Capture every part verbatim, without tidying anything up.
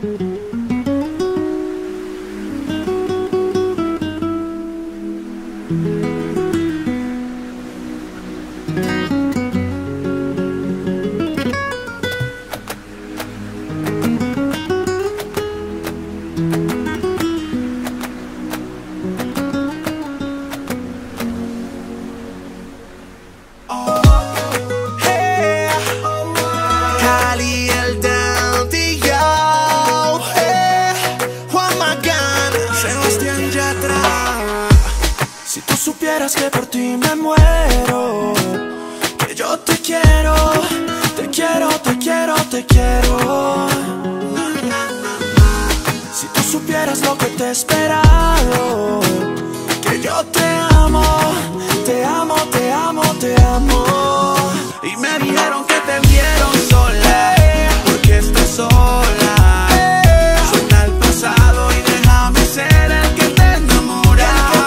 Que por ti me muero, que yo te quiero, te quiero, te quiero, te quiero. Si tú supieras lo que te he esperado, que yo te amo, te amo, te amo, te amo. Y me dijeron que te vieron sola, porque estás sola. Suelta el pasado y déjame ser el que te enamora.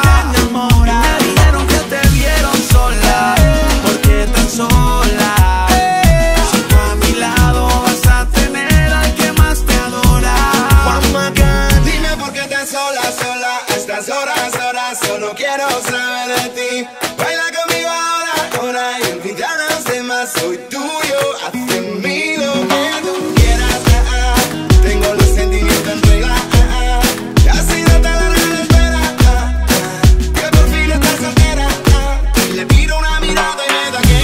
Sola, si tú a mi lado vas a tener al que más te adora. Juan Magán, dime por qué estás sola, sola. A estas horas, horas, solo quiero saber de ti. Baila conmigo ahora, ahora y olvida a los demás. Soy tuyo, hazme mí lo que tú quieras. Ah, ah. Tengo los sentimientos en regla. Ah, ah. Ha sido tan larga la espera, ah, ah. Que por fin estás soltera. Ah, y le tiro una mirada y me da que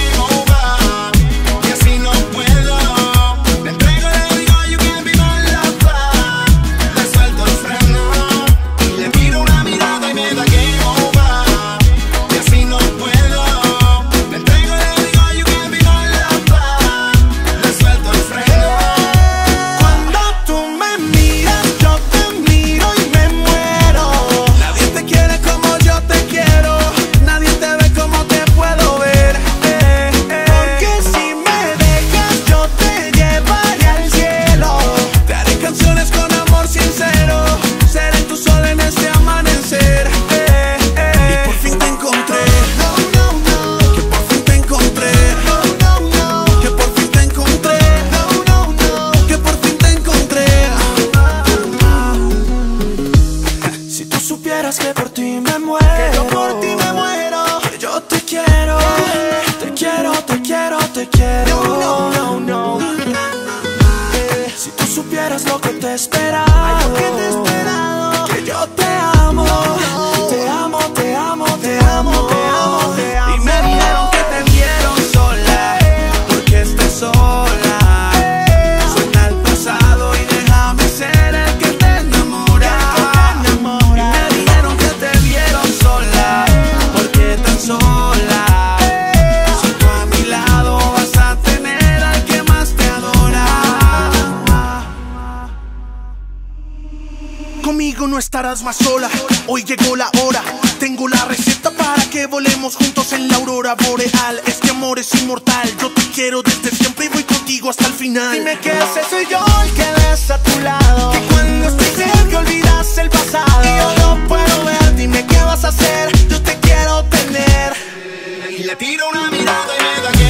que por ti me muero, que yo por ti me muero, que yo te quiero, te quiero, te quiero, te quiero. No, no, no, no. Eh, si tú supieras lo que te he esperado, lo que te he esperado, que yo te amo, te amo, te amo, te amo, te amo, te amo. Y me dijeron que te vieron sola, porque estás sola. Suelta el pasado y déjame ser el que te enamora. Sola, si tú a mi lado vas a tener al que más te adora. Conmigo no estarás más sola, hoy llegó la hora. Tengo la receta para que volemos juntos en la aurora boreal. Este amor es inmortal, yo te quiero desde siempre y voy contigo hasta el final. Dime que ese soy yo el que ves a tu lado, que cuando estoy cerca olvidas el pasado. Y yo no puedo ver, dime qué vas a hacer, yo te quiero tener. Y le tiro una mirada y me da